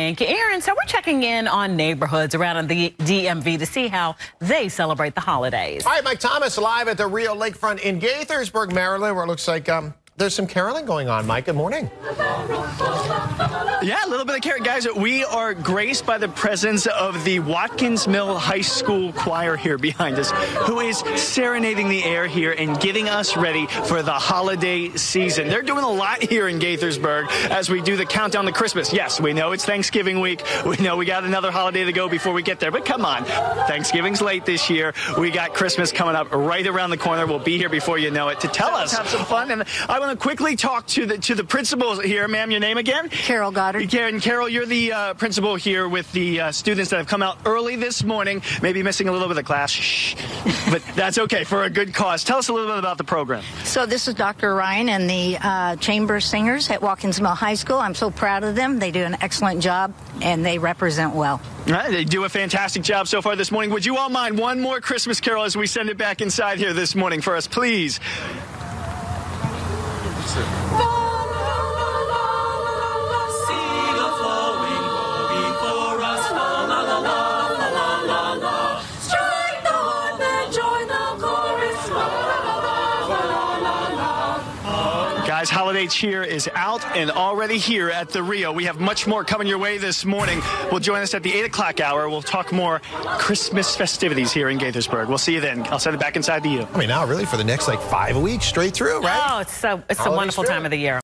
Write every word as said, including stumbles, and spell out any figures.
Thank you, Aaron. So we're checking in on neighborhoods around the D M V to see how they celebrate the holidays. All right, Mike Thomas live at the Rio Lakefront in Gaithersburg, Maryland, where it looks like um, there's some caroling going on. Mike, good morning. Yeah, a little bit of carrot, guys. We are graced by the presence of the Watkins Mill High School choir here behind us, who is serenading the air here and getting us ready for the holiday season. They're doing a lot here in Gaithersburg as we do the countdown to Christmas. Yes, we know it's Thanksgiving week. We know we got another holiday to go before we get there, but come on. Thanksgiving's late this year. We got Christmas coming up right around the corner. We'll be here before you know it to tell us, have some fun. And I want to quickly talk to the to the principals here. Ma'am, your name again? Carol Goddard. Karen, Carol, you're the uh, principal here with the uh, students that have come out early this morning, maybe missing a little bit of class, shh, but that's okay for a good cause. Tell us a little bit about the program. So this is Doctor Ryan and the uh, chamber singers at Watkins Mill High School. I'm so proud of them. They do an excellent job, and they represent well. All right, they do a fantastic job so far this morning. Would you all mind one more Christmas carol as we send it back inside here this morning for us, please? Guys, holiday cheer is out and already here at the Rio. We have much more coming your way this morning. We'll join us at the eight o'clock hour. We'll talk more Christmas festivities here in Gaithersburg. We'll see you then. I'll send it back inside to you. I mean, now really for the next like five weeks straight through, right? Oh, it's so it's Holiday a wonderful spirit. time of the year.